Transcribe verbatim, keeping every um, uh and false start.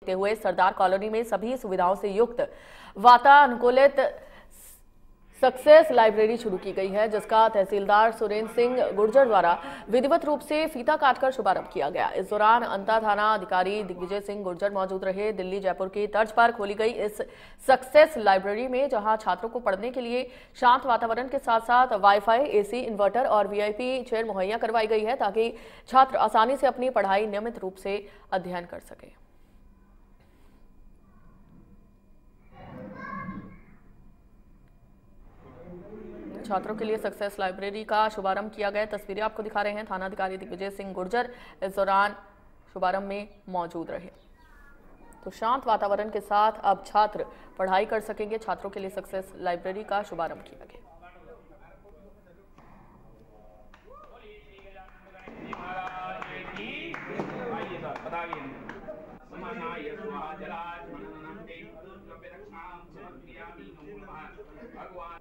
देखते हुए सरदार कॉलोनी में सभी सुविधाओं से युक्त वातानुकूलित सक्सेस लाइब्रेरी शुरू की गई है, जिसका तहसीलदार सुरेंद्र सिंह गुर्जर द्वारा विधिवत रूप से फीता काटकर शुभारंभ किया गया। इस दौरान अंता थाना अधिकारी दिग्विजय सिंह गुर्जर मौजूद रहे। दिल्ली जयपुर की तर्ज पर खोली गई इस सक्सेस लाइब्रेरी में जहां छात्रों को पढ़ने के लिए शांत वातावरण के साथ साथ वाईफाई, एसी, इन्वर्टर और वीआईपी चेयर मुहैया करवाई गई है, ताकि छात्र आसानी से अपनी पढ़ाई नियमित रूप से अध्ययन कर सके। छात्रों के लिए सक्सेस लाइब्रेरी का शुभारंभ किया गया। तस्वीरें आपको दिखा रहे हैं, थाना अधिकारी दिग्विजय सिंह गुर्जर इस दौरान शुभारंभ में मौजूद रहे। तो शांत वातावरण के साथ अब छात्र पढ़ाई कर सकेंगे। छात्रों के लिए सक्सेस लाइब्रेरी का शुभारंभ किया गया। भगवान